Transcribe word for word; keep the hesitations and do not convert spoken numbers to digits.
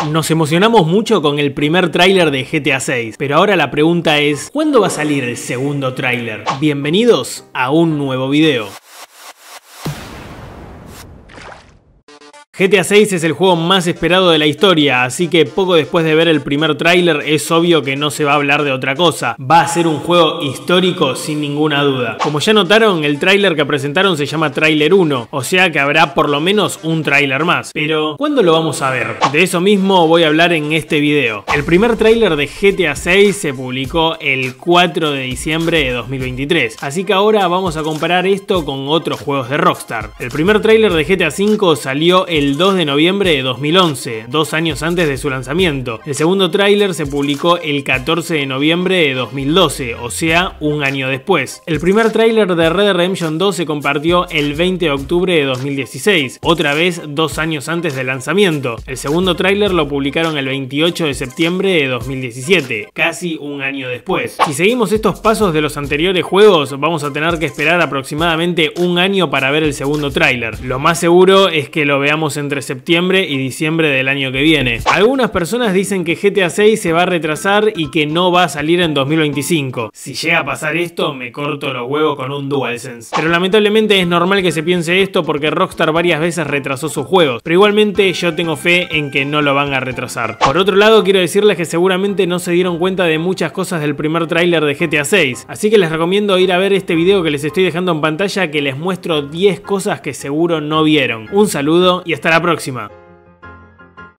Nos emocionamos mucho con el primer tráiler de G T A seis, pero ahora la pregunta es, ¿cuándo va a salir el segundo tráiler? Bienvenidos a un nuevo video. G T A seis es el juego más esperado de la historia, así que poco después de ver el primer tráiler es obvio que no se va a hablar de otra cosa. Va a ser un juego histórico sin ninguna duda. Como ya notaron, el tráiler que presentaron se llama Tráiler uno, o sea que habrá por lo menos un tráiler más. Pero, ¿cuándo lo vamos a ver? De eso mismo voy a hablar en este video. El primer tráiler de G T A seis se publicó el cuatro de diciembre de dos mil veintitrés, así que ahora vamos a comparar esto con otros juegos de Rockstar. El primer tráiler de G T A cinco salió el El dos de noviembre de dos mil once, dos años antes de su lanzamiento. El segundo tráiler se publicó el catorce de noviembre de dos mil doce, o sea, un año después. El primer tráiler de Red Dead Redemption dos se compartió el veinte de octubre de dos mil dieciséis, otra vez dos años antes del lanzamiento. El segundo tráiler lo publicaron el veintiocho de septiembre de dos mil diecisiete, casi un año después. Si seguimos estos pasos de los anteriores juegos, vamos a tener que esperar aproximadamente un año para ver el segundo tráiler. Lo más seguro es que lo veamos entre septiembre y diciembre del año que viene. Algunas personas dicen que G T A seis se va a retrasar y que no va a salir en dos mil veinticinco. Si llega a pasar esto, me corto los huevos con un DualSense. Pero lamentablemente es normal que se piense esto porque Rockstar varias veces retrasó sus juegos, pero igualmente yo tengo fe en que no lo van a retrasar. Por otro lado, quiero decirles que seguramente no se dieron cuenta de muchas cosas del primer tráiler de G T A seis, así que les recomiendo ir a ver este video que les estoy dejando en pantalla, que les muestro diez cosas que seguro no vieron. Un saludo y hasta la próxima.